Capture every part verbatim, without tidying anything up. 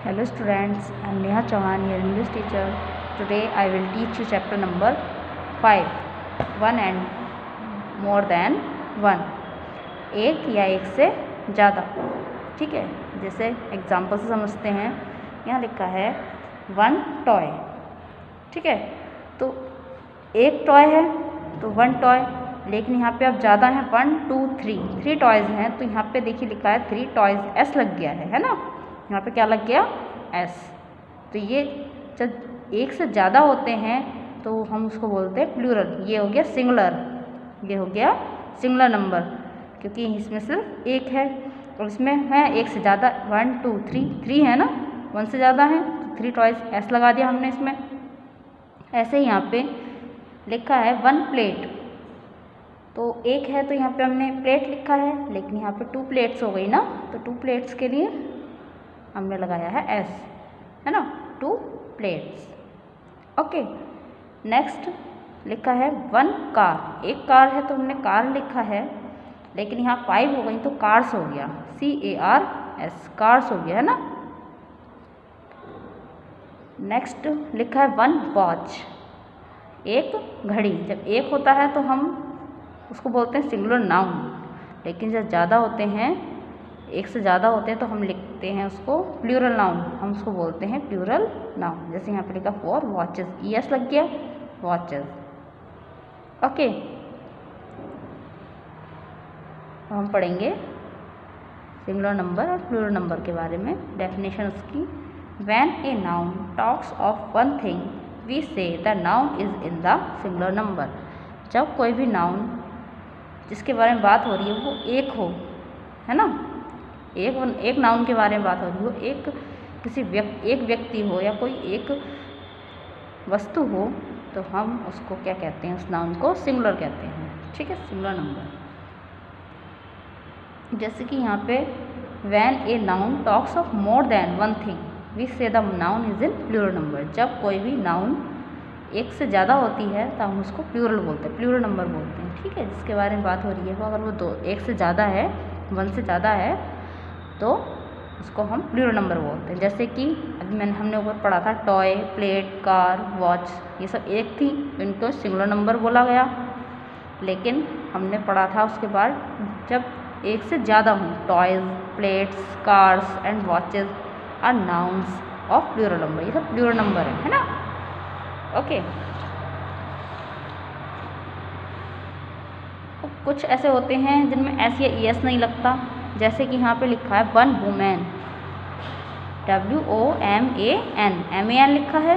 Hello students, I am Neha Chauhan, your English teacher. Today I will teach you chapter number five, one and more than one. एक या एक से ज़्यादा. ठीक है, जैसे एग्जाम्पल से समझते हैं. यहाँ लिखा है वन टॉय. ठीक है, तो एक टॉय है तो वन टॉय, लेकिन यहाँ पे अब ज़्यादा हैं, one two three three toys हैं, तो यहाँ पे देखिए लिखा है थ्री टॉयज़, एस लग गया है है ना. यहाँ पे क्या लग गया, एस. तो ये जब एक से ज़्यादा होते हैं तो हम उसको बोलते हैं प्लूरल. ये हो गया सिंगुलर, ये हो गया सिंगुलर नंबर, क्योंकि इसमें सिर्फ एक है और इसमें है एक से ज़्यादा. वन टू थ्री थ्री है ना, वन से ज़्यादा है तो थ्री टॉयज़, एस लगा दिया हमने इसमें. ऐसे ही यहाँ पे लिखा है वन प्लेट, तो एक है तो यहाँ पे हमने प्लेट लिखा है, लेकिन यहाँ पे टू प्लेट्स हो गई ना, तो टू प्लेट्स के लिए हमने लगाया है एस, है ना, टू प्लेट्स. ओके, नेक्स्ट लिखा है वन कार. एक कार है तो हमने कार लिखा है, लेकिन यहाँ फाइव हो गई तो कार्स हो गया, C A R S, cars हो गया है ना. नेक्स्ट लिखा है वन वॉच. एक घड़ी. जब एक होता है तो हम उसको बोलते हैं सिंगुलर नाउन, लेकिन जब ज़्यादा होते हैं, एक से ज़्यादा होते हैं, तो हम लिखते हैं उसको प्लूरल नाउन, हम उसको बोलते हैं प्लूरल नाउन. जैसे यहाँ पे लिखा फोर वॉचेस, ई एस लग गया, वॉचेस. ओके, हम पढ़ेंगे सिंगुलर नंबर और प्लूरल नंबर के बारे में, डेफिनेशन उसकी. When a noun talks of one thing we say the noun is in the singular number. जब कोई भी नाउन जिसके बारे में बात हो रही है वो एक हो, है ना, एक एक नाउन के बारे में बात हो रही हो, एक किसी व्यक्ति एक व्यक्ति हो या कोई एक वस्तु हो, तो हम उसको क्या कहते हैं, उस नाउन को सिंगुलर कहते हैं. ठीक है, सिंगुलर नंबर. जैसे कि यहाँ पे when a noun talks of more than one thing we say the noun is in plural number. जब कोई भी नाउन एक से ज़्यादा होती है तो हम उसको प्लूरल बोलते हैं, प्लूरल नंबर बोलते हैं. ठीक है, जिसके बारे में बात हो रही है वो अगर वो दो एक से ज़्यादा है, वन से ज़्यादा है, तो उसको हम प्लूरल नंबर बोलते हैं. जैसे कि अभी मैंने हमने ऊपर पढ़ा था टॉय, प्लेट, कार, वॉच, ये सब एक थी, तो इनको सिंगुलर नंबर बोला गया. लेकिन हमने पढ़ा था उसके बाद जब एक से ज़्यादा हों, toys, plates, cars and watches are nouns of plural number. ये सब प्लूरल नंबर है, है ना. ओके, कुछ ऐसे होते हैं जिनमें एस या ई एस नहीं लगता. जैसे कि यहाँ पे लिखा है one woman, W O M A N, M A N लिखा है.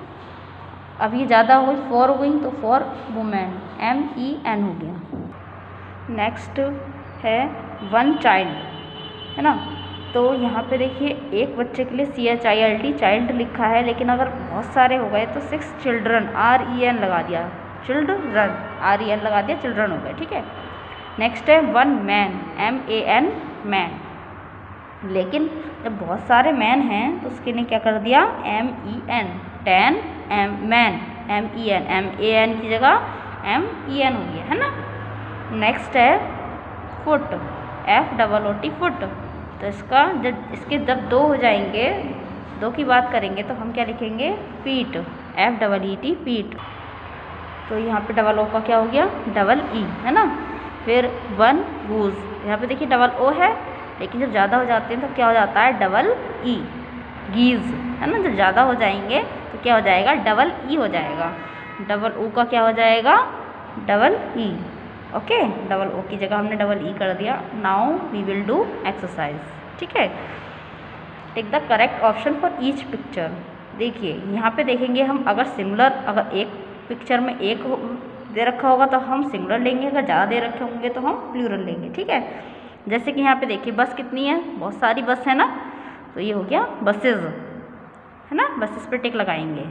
अब ये ज़्यादा हो गई, फोर हो गई, तो four women, M E N हो गया. नेक्स्ट है वन चाइल्ड, है ना. तो यहाँ पे देखिए एक बच्चे के लिए C H I L D child लिखा है, लेकिन अगर बहुत सारे हो गए तो six children, R E N लगा दिया, चिल्ड्रन, आर ई एन लगा दिया, चिल्ड्रन हो गए. ठीक है. नेक्स्ट है one man, M A N, man. लेकिन जब बहुत सारे मैन हैं तो उसके लिए क्या कर दिया, M E N, ten, M man, M E N, M A N की जगह एम ई एन हो गया, है ना. नेक्स्ट है foot, F double O T, foot. तो इसका जब इसके जब दो हो जाएंगे, दो की बात करेंगे तो हम क्या लिखेंगे, feet, F double E T, feet. तो यहाँ पे डबल ओ का क्या हो गया, डबल ई, है ना. फिर वन गूज, यहाँ पे देखिए डबल ओ है, लेकिन जब ज़्यादा हो जाते हैं तो क्या हो जाता है, डबल ई, गीज, है ना. जब ज़्यादा हो जाएंगे तो क्या हो जाएगा, डबल ई हो जाएगा. डबल ओ का क्या हो जाएगा, double E. Okay, double O की जगह हमने डबल ई कर दिया. Now we will do exercise. ठीक है, take the correct option for each picture. देखिए यहाँ पे देखेंगे हम, अगर सिमिलर, अगर एक पिक्चर में एक दे रखा होगा तो हम सिंगुलर लेंगे, अगर ज़्यादा दे रखे होंगे तो हम प्लूरल लेंगे. ठीक है. जैसे कि यहाँ पे देखिए बस कितनी है, बहुत सारी बस है ना, तो ये हो गया बसेस, है ना, बसेस पे टिक लगाएंगे.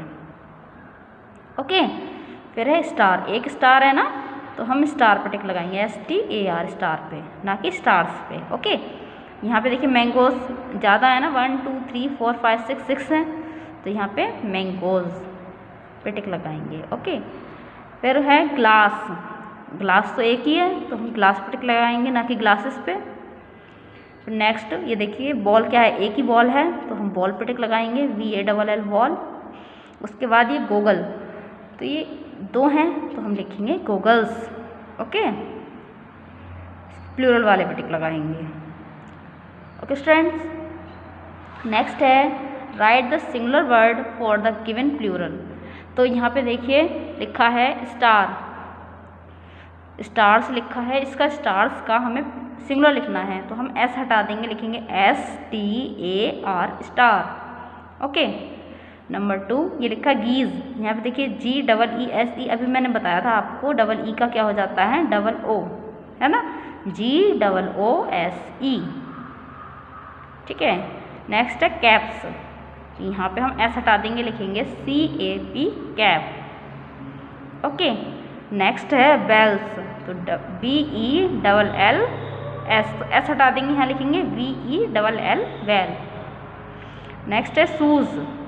ओके. फिर है स्टार, एक स्टार है ना, तो हम स्टार पे टिक लगाएंगे, S T A R, star पे, ना कि स्टार्स पे. ओके. यहाँ पे देखिए मैंगोज ज़्यादा है ना, one two three four five six six हैं, तो यहाँ पे मैंगोज पे टिक लगाएंगे. ओके. फिर है ग्लास, ग्लास तो एक ही है तो हम ग्लास पे टिक लगाएंगे, ना कि ग्लासेस पे. फिर नेक्स्ट ये देखिए बॉल क्या है, एक ही बॉल है तो हम बॉल पे टिक लगाएंगे, V A double L ball. उसके बाद ये गोगल, तो ये दो हैं तो हम लिखेंगे गोगल्स। ओके, प्लूरल वाले पे टिक लगाएंगे। ओके स्टूडेंट्स, नेक्स्ट है write the singular word for the given plural. तो यहाँ पे देखिए लिखा है स्टार, स्टार्स लिखा है, इसका स्टार्स का हमें सिंगुलर लिखना है तो हम एस हटा देंगे, लिखेंगे S T A R star. Okay, number two ये लिखा गीज, यहाँ पे देखिए जी डबल ई एस ई, अभी मैंने बताया था आपको डबल ई का क्या हो जाता है डबल ओ, है ना, जी डबल ओ एस ई। ठीक है, नेक्स्ट है कैप्स, यहाँ पे हम एस हटा देंगे, लिखेंगे C A P cap. Okay, next है बेल्स, तो B E double L S, तो एस हटा देंगे, यहाँ लिखेंगे V E double L well. Next है शूज़,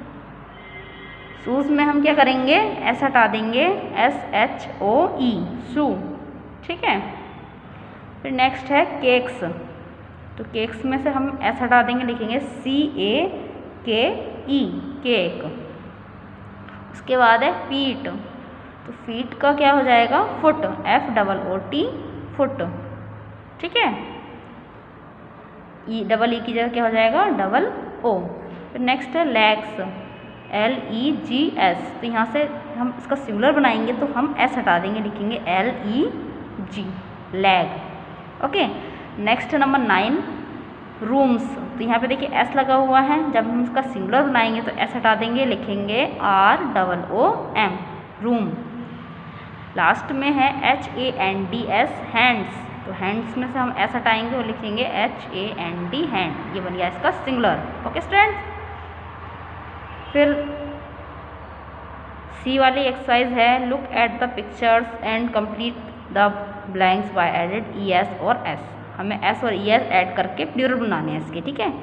शूज़ में हम क्या करेंगे एस हटा देंगे, एस एच ओ ई शू। ठीक है, फिर नेक्स्ट है केक्स, तो केक्स में से हम एस हटा देंगे, लिखेंगे सी ए के ई केक। उसके बाद है फीट, तो फीट का क्या हो जाएगा foot, F double O T foot. ठीक है, ई डबल ई की जगह क्या हो जाएगा डबल ओ। फिर नेक्स्ट है legs, L E G S, तो यहाँ से हम इसका सिंगुलर बनाएंगे तो हम एस हटा देंगे, लिखेंगे L E G leg. Okay, next number nine rooms, तो यहाँ पे देखिए एस लगा हुआ है, जब हम इसका सिंगुलर बनाएंगे तो एस हटा देंगे, लिखेंगे R double O M room. Last में है H A N D S hands, तो हैंड्स में से हम एस हटाएंगे और लिखेंगे H A N D hand, ये बन गया इसका सिंगुलर। ओके स्टूडेंट्स, फिर सी वाली एक्सरसाइज है look at the pictures and complete the blanks by added E S और एस, हमें एस और ई एस ऐड करके प्लूरल बनाने हैं इसके। ठीक है,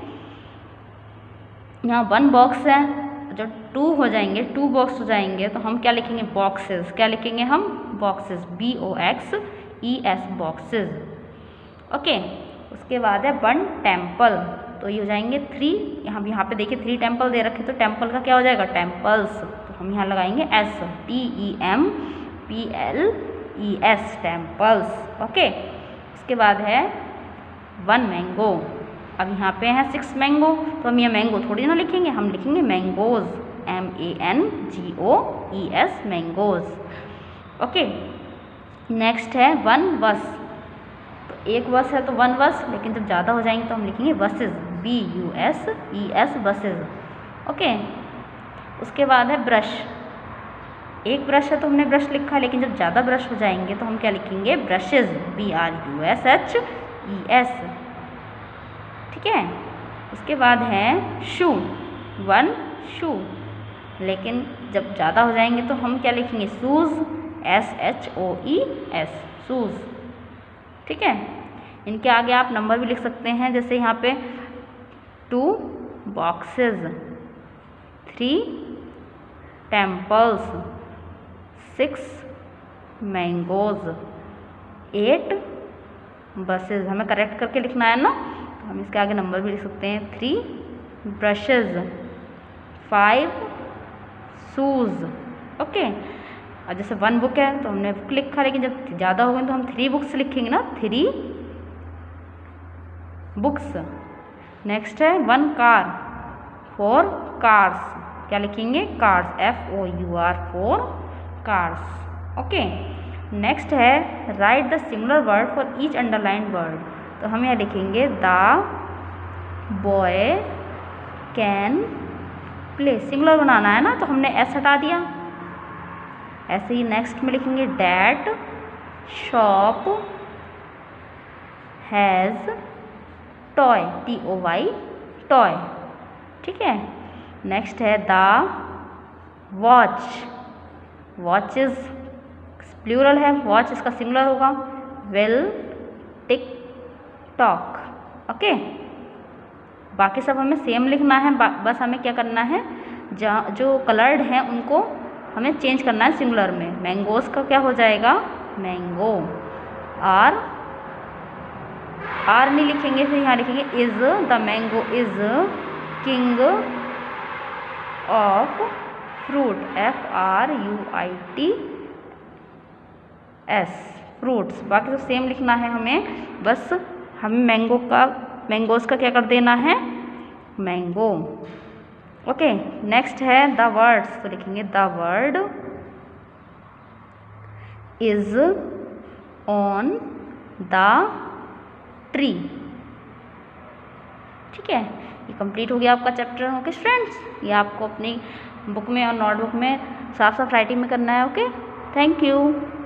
यहाँ वन बॉक्स है, जब टू हो जाएंगे टू बॉक्स हो जाएंगे तो हम क्या लिखेंगे बॉक्सेस, क्या लिखेंगे हम boxes, B O X E S boxes. Okay, उसके बाद है वन टेम्पल, तो ये हो जाएंगे थ्री, यहाँ यहाँ पे देखिए थ्री टेम्पल दे रखे तो टेम्पल का क्या हो जाएगा टेम्पल्स, तो हम यहाँ लगाएंगे S, T E M P L E S temples. Okay, उसके बाद है वन मैंगो, अब यहाँ पे है सिक्स मैंगो, तो हम ये मैंगो थोड़ी ना लिखेंगे, हम लिखेंगे mangoes, M A N G O E S mangoes. Okay, next है वन बस, तो एक बस है तो वन बस, लेकिन जब ज़्यादा हो जाएंगे तो हम लिखेंगे buses, B U S E S buses. Okay, उसके बाद है ब्रश, एक ब्रश है तो हमने ब्रश लिखा, लेकिन जब ज़्यादा ब्रश हो जाएंगे तो हम क्या लिखेंगे brushes, B R U S H E S. ठीक है, उसके बाद है शू, वन शू, लेकिन जब ज़्यादा हो जाएंगे तो हम क्या लिखेंगे shoes, S H O E S shoes. ठीक है, इनके आगे आप नंबर भी लिख सकते हैं, जैसे यहाँ पे two boxes, three temples, six mangoes, eight buses, हमें करेक्ट करके लिखना है ना, तो हम इसके आगे नंबर भी लिख सकते हैं, three brushes, five shoes. Okay, और जैसे वन बुक है तो हमने बुक लिखा, लेकिन जब ज़्यादा हो गए तो हम थ्री बुक्स लिखेंगे ना, थ्री बुक्स। नेक्स्ट है वन कार, फोर कार्स, क्या लिखेंगे cars, F O U R four cars. Okay, next है write the singular word for each underline word, तो हम यहाँ लिखेंगे the boy can play, singular बनाना है ना तो हमने एस हटा दिया। ऐसे ही नेक्स्ट में लिखेंगे that shop has toy, T O Y toy. ठीक है, नेक्स्ट है द वॉच, वॉचेस प्लूरल है, वॉच इसका सिंगुलर होगा, विल टिक टॉक। ओके, बाकी सब हमें सेम लिखना है, बस हमें क्या करना है जहाँ जो कलर्ड हैं उनको हमें चेंज करना है सिंगुलर में। मैंगोज का क्या हो जाएगा मैंगो, आर आर नहीं लिखेंगे, फिर यहाँ लिखेंगे is the mango is king of fruit, F R U I T S, fruits. बाकी तो सेम लिखना है हमें, बस हमें मैंगो का मैंगोज का क्या कर देना है, मैंगो। ओके, नेक्स्ट है द वर्ड्स, तो लिखेंगे the word is on the tree. ठीक है, ये कंप्लीट हो गया आपका चैप्टर। ओके स्टूडेंट्स, ये आपको अपनी बुक में और नोटबुक में साफ साफ राइटिंग में करना है। Okay, thank you.